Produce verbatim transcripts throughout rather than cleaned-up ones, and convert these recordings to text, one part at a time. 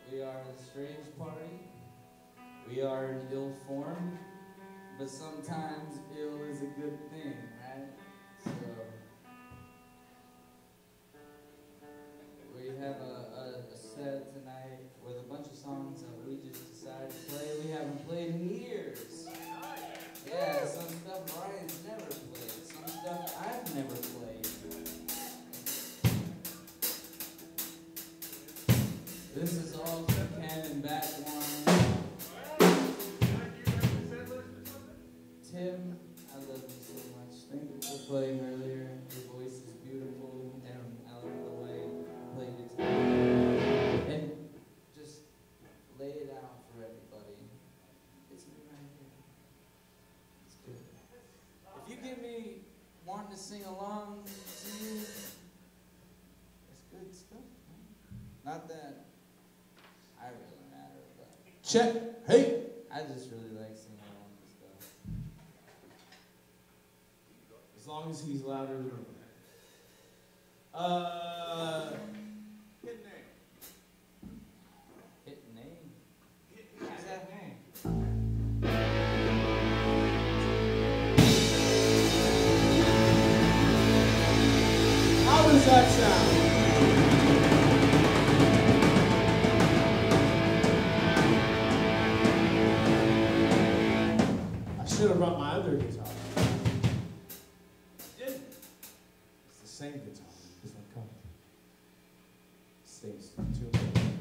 We are the strange party. We are in ill form, but sometimes ill is a good thing, right? So we have a, a, a set tonight with a bunch of songs that we just decided to play. We haven't played in years. Yeah, some stuff Ryan's never played, some stuff I've never played. This is all for Ken and back one. Tim, I love you so much. Thank you for playing earlier. Your voice is beautiful, and I love the way you play guitar. And just lay it out for everybody. It's me right here. It's good. If you get me wanting to sing along to you, it's good stuff. Not that I really matter, but check. Hey. I just really like singing along to stuff. As long as he's louder than me. Uh, hit name. Hit name. What's that name? How does that sound? I should have brought my other guitar. I didn't. It's the same guitar, different color. Stays tuned.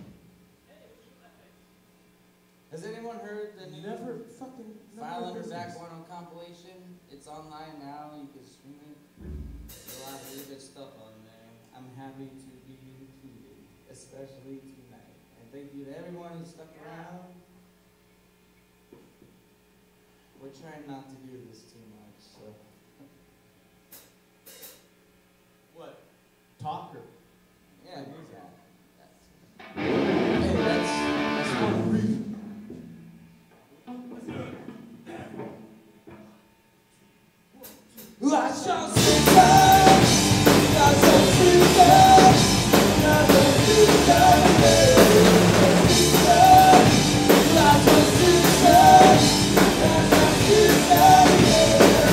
Has anyone heard the new Never fucking File Under business. Back Guano compilation? It's online now. You can stream it. There's a lot of really good stuff on there. I'm happy to be included, especially tonight. And thank you to everyone who stuck around. We're trying not to do this too much, so. What? Talk or? Yeah, do that. That's, hey, that's, that's one reason. I shall see God, I shall see God, I shall see God, I shall see God, I shall see God, I shall see God,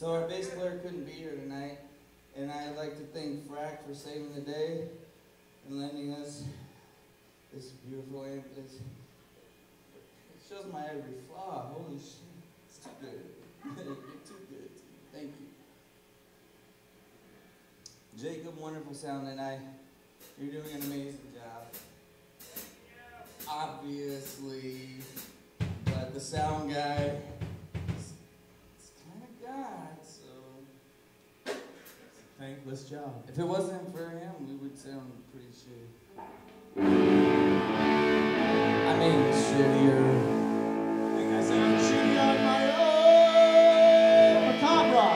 So our bass player couldn't be here tonight, and I'd like to thank Frack for saving the day and lending us this beautiful amp. It's, it shows my every flaw. Holy shit, it's too good. You're too good. Thank you. Jacob, wonderful sound tonight. You're doing an amazing job. Obviously, but the sound guy is, is kind of God, so It's a thankless job. if it wasn't for him, we would sound pretty shitty. I mean, shittier. I think I sound shitty on my own. Macabre.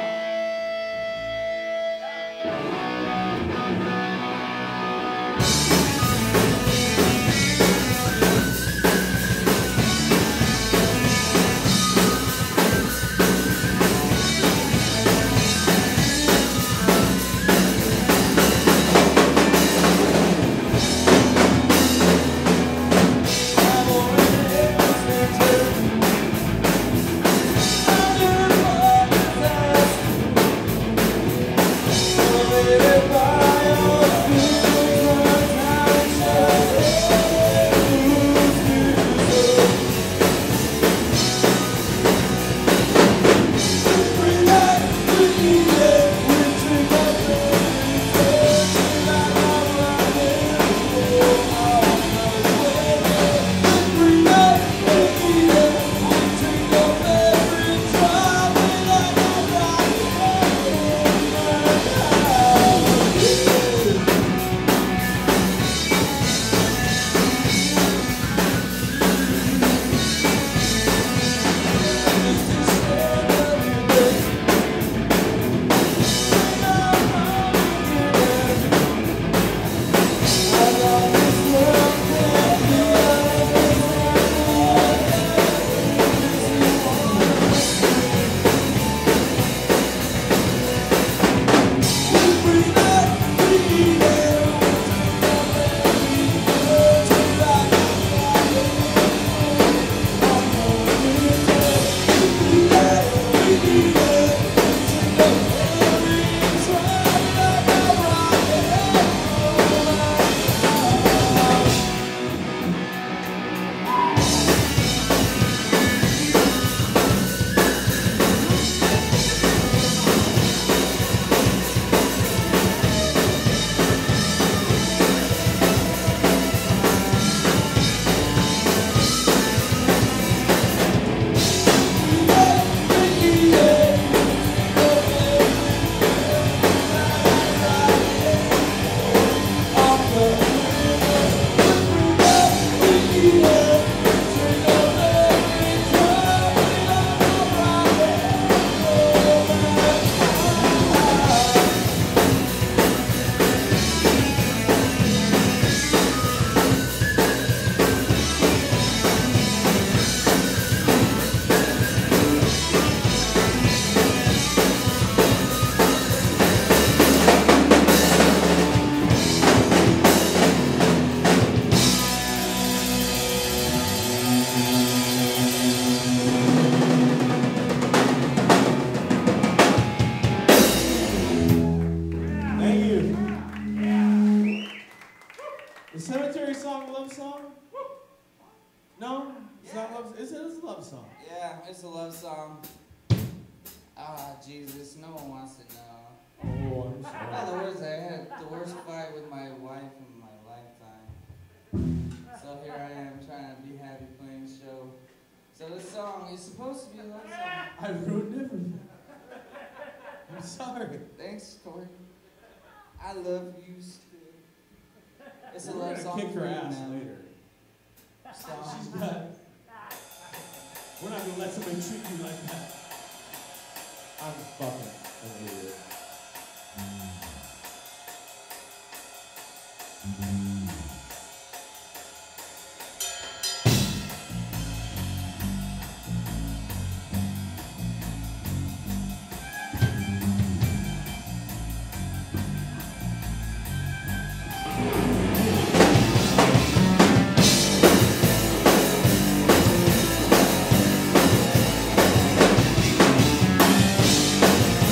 It's a love song. Ah, Jesus, no one wants to know. Oh, I'm sorry. Ah, the worst, I had the worst fight with my wife in my lifetime. So here I am trying to be happy playing the show. So this song is supposed to be a love song. I ruined everything. I'm sorry. Thanks, Corey. I love you still. It's a We're love gonna song kick for her you ass now. later. Song. She's got. We're not gonna let somebody treat you like that. I'm fucking an idiot. Thank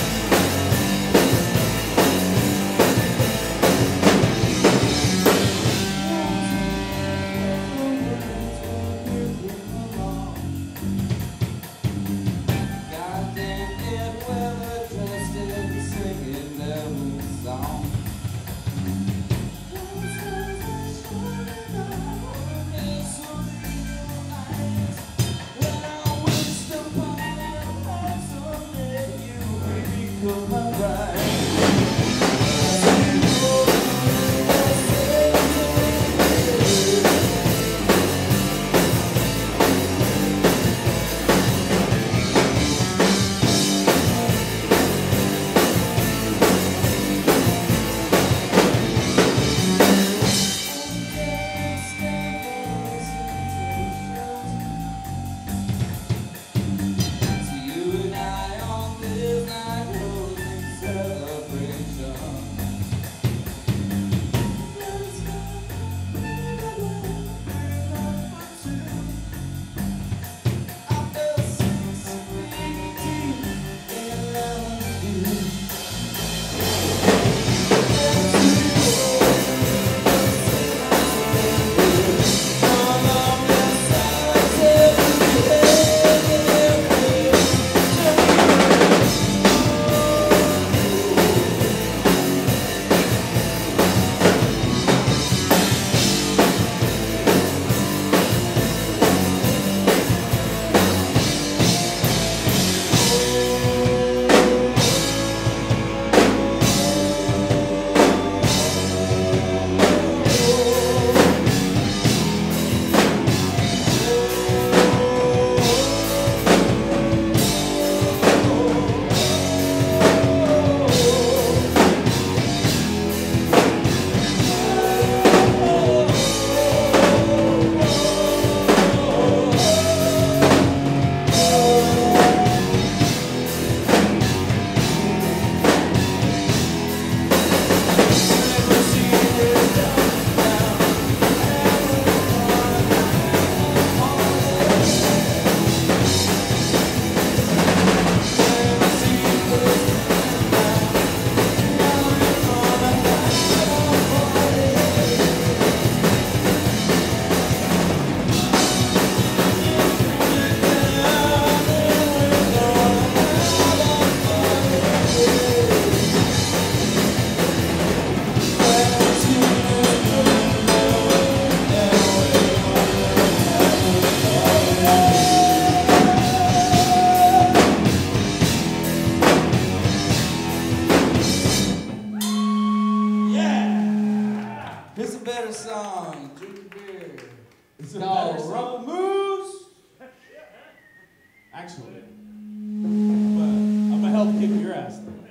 secret beer. It's a No, better song. Rumble Moose! Actually. But I'm gonna help kick your ass though.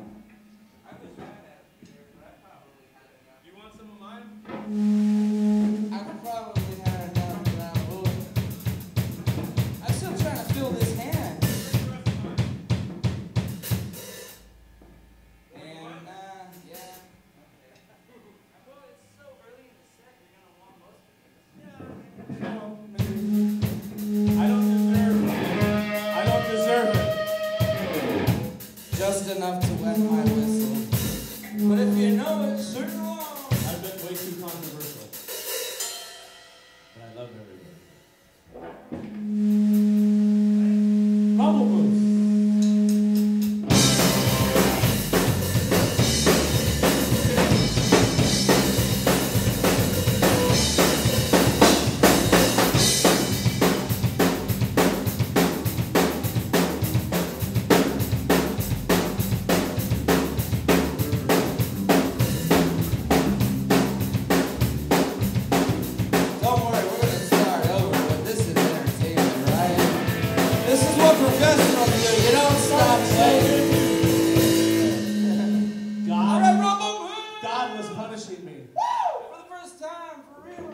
You want some of mine? I could probably have enough, but I'm moving. I'm still trying to fill this hand. And, uh, yeah. Well, it's so early in the set, you're gonna want most of it. I don't deserve it. I don't deserve it. Just enough to wet my whistle. But if you know it, certain wrong. I've been way too controversial. But I love everybody. Bubble Moose. Don't worry, we're gonna start over, but this is entertainment, right? This is what professionals do. You don't stop playing. God, All right, Rumble Moose! God was punishing me. Woo! For the first time, for real.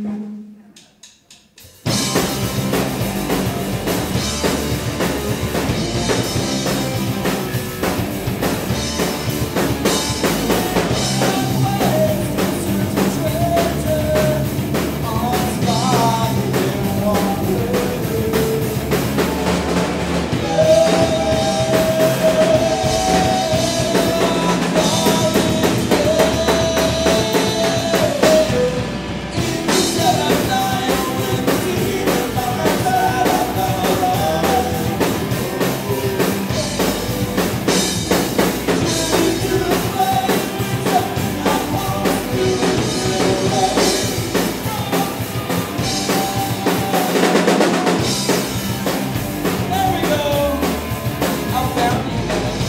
There we go. I found you.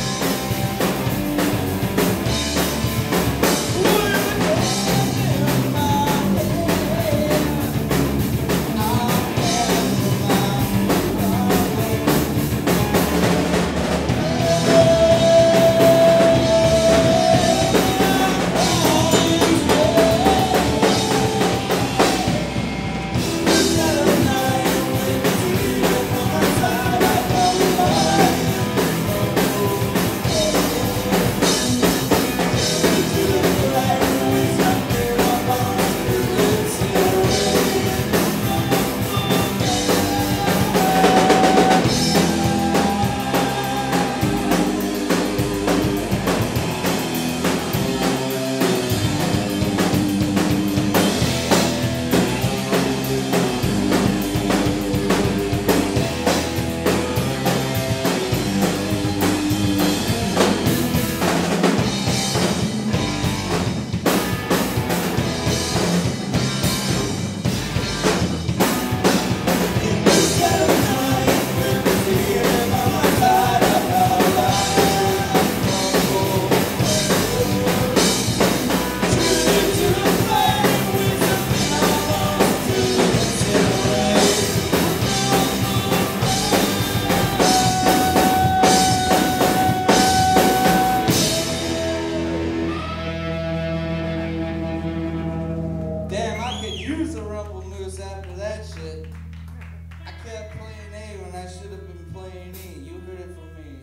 Damn, I could use a Rumble Moose after that shit. I kept playing A when I should have been playing E. You heard it from me.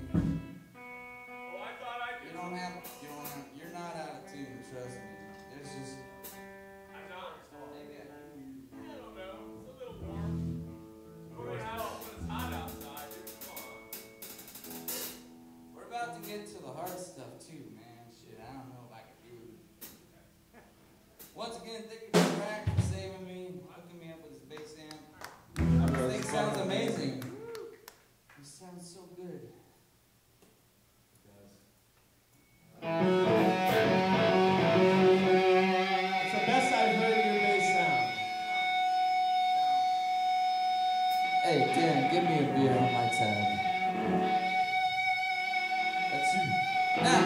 Oh, I thought I You don't have, you don't have, you're not out of tune, trust me. There's just, I'm not. maybe I I don't know. It's a little warm. When it's hot, when it's hot outside, it's fun. We're about to get to the hard stuff too, man. Shit, I don't know if I can do it. Once again, thank you for Rack for saving me, hooking me up with his bass amp. This thing sounds amazing. It sounds so good. It's the best I've heard your bass sound. Hey, Dan, give me a beer on my tab. That's you. Now.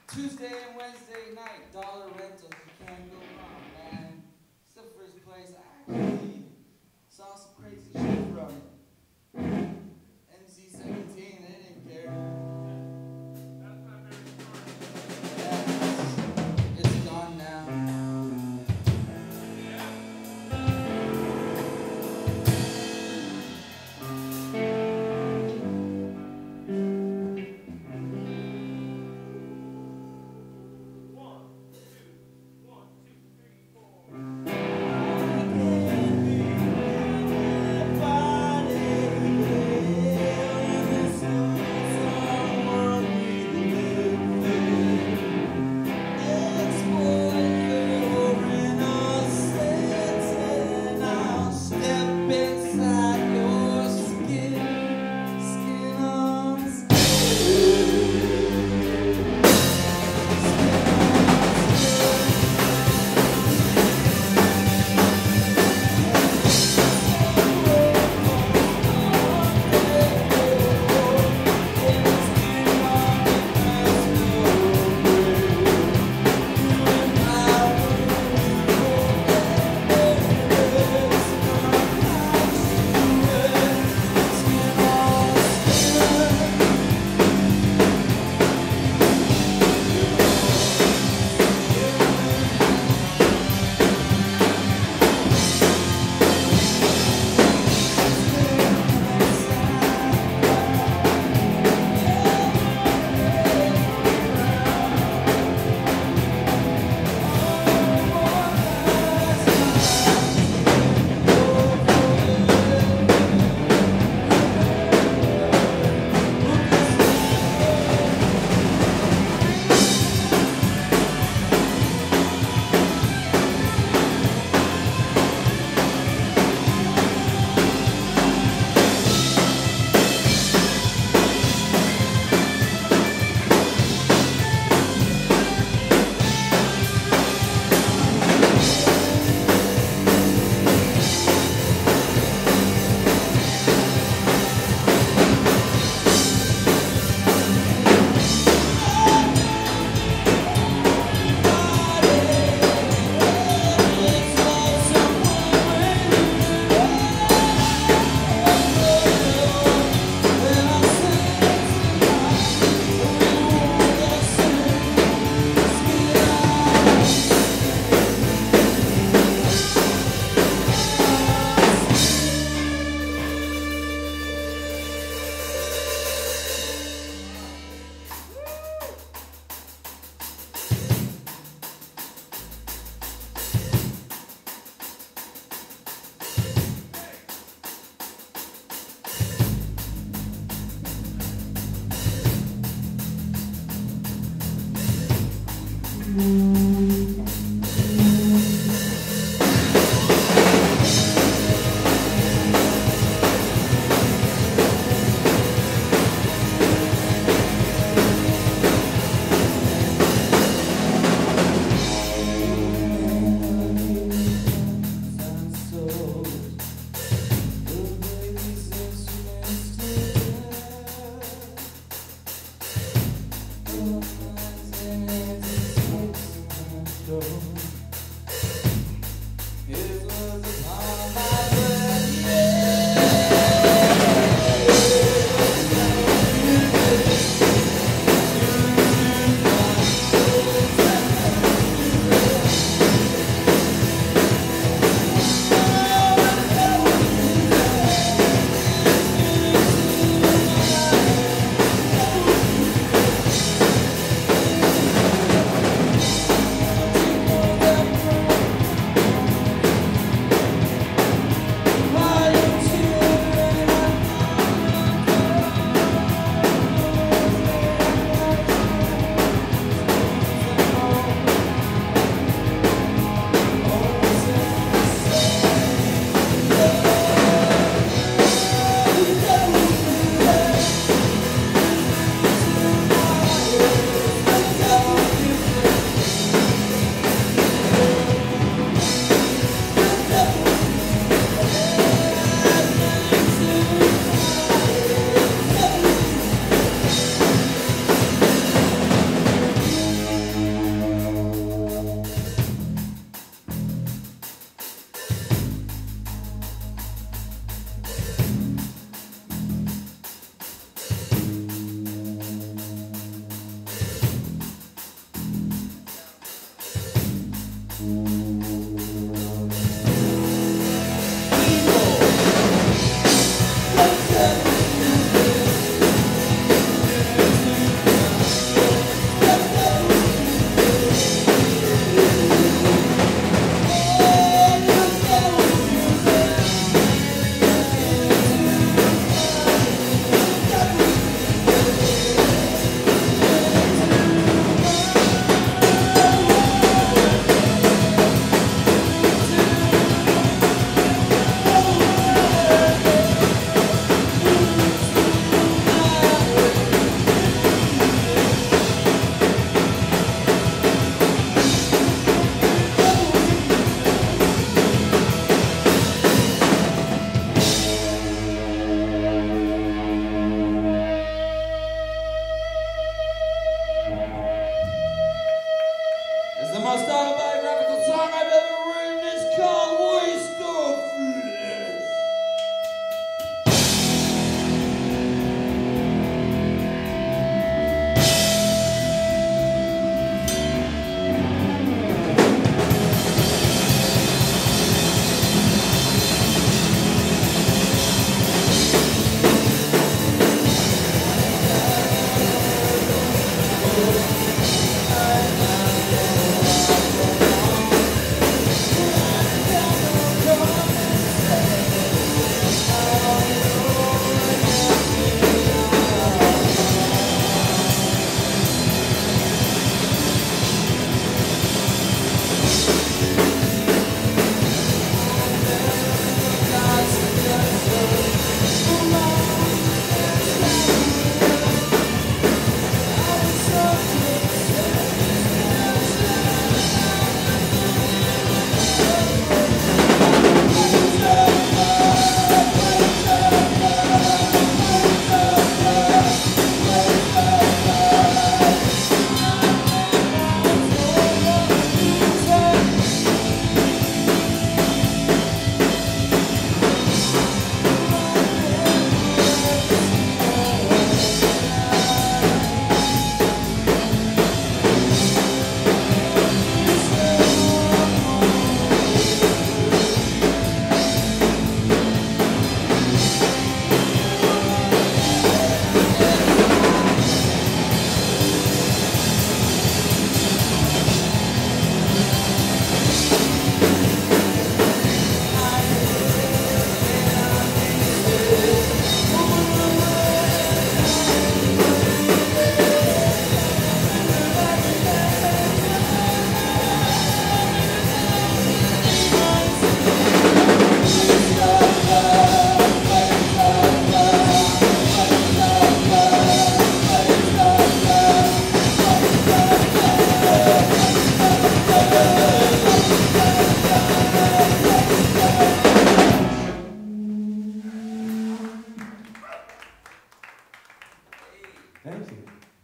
Tuesday and Wednesday night, dollar rentals. You can't go wrong, man. It's the first place I actually saw some crazy shit from. N C seventeen, they didn't care. That's my favorite story. Yeah, it's, it's gone now.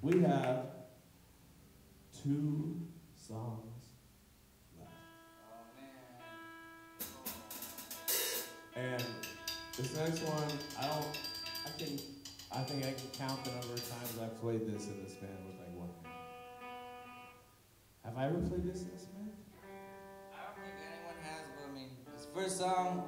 We have two songs left. Oh man. And this next one, I don't, I can, I think I can count the number of times I've played this in this band with like one hand. Have I ever played this in this band? I don't think anyone has, but I mean, this first song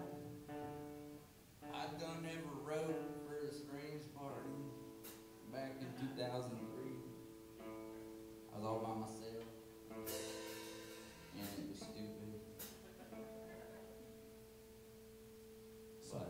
I done ever wrote for a strange party back in two thousand three. I was all by myself, and it was stupid. Sorry.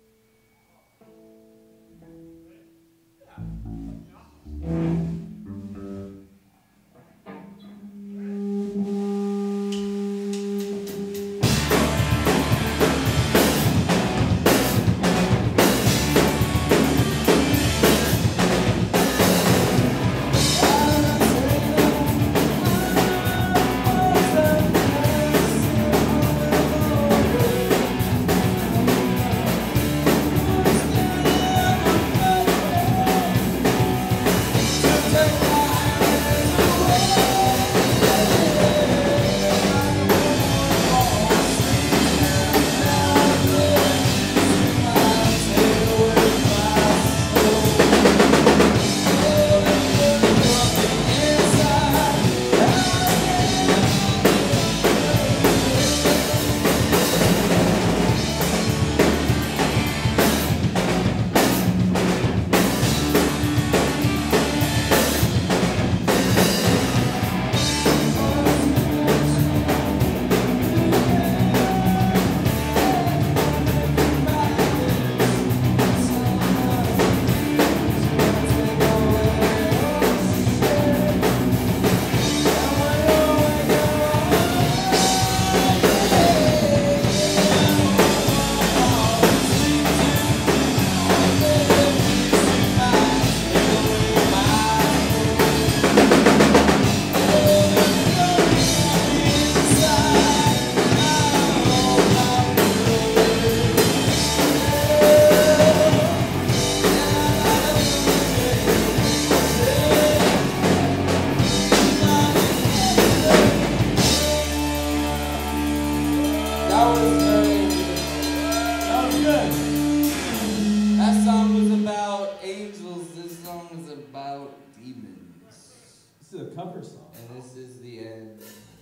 Cover song. And this is the end.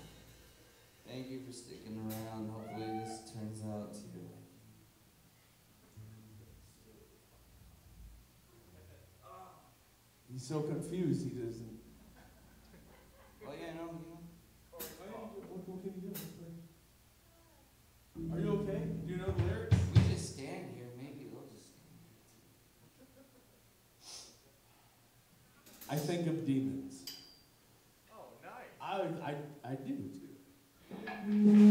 Thank you for sticking around. Hopefully this turns out to you. He's so confused he doesn't. Oh yeah, no. What, what can you do? Are you okay? Do you know the lyrics? We just stand here. Maybe they'll just stand here. I think of demons. Oh, nice. I, I, I do too.